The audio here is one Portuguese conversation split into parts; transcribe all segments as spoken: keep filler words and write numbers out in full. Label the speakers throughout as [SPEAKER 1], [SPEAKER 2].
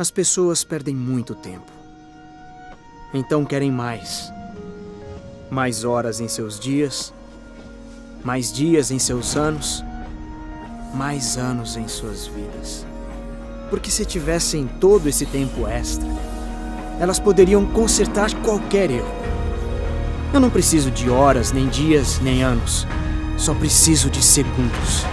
[SPEAKER 1] As pessoas perdem muito tempo. Então querem mais. Mais horas em seus dias, mais dias em seus anos, mais anos em suas vidas. Porque se tivessem todo esse tempo extra, elas poderiam consertar qualquer erro. Eu não preciso de horas, nem dias, nem anos. Só preciso de segundos.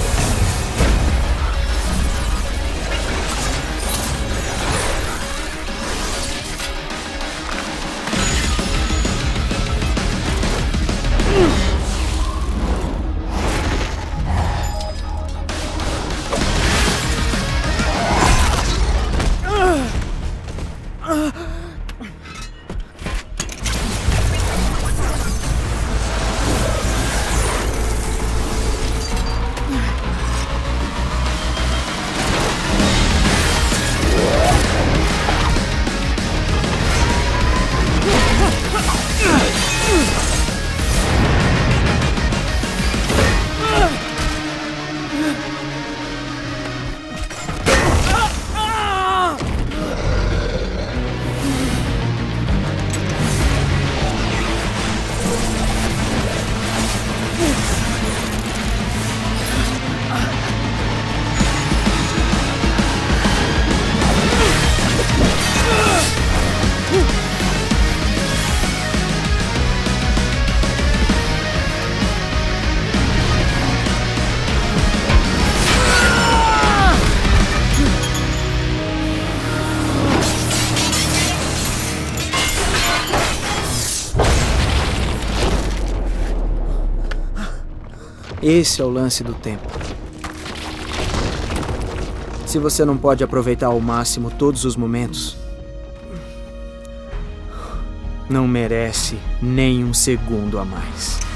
[SPEAKER 1] Esse é o lance do tempo. Se você não pode aproveitar ao máximo todos os momentos, não merece nem um segundo a mais.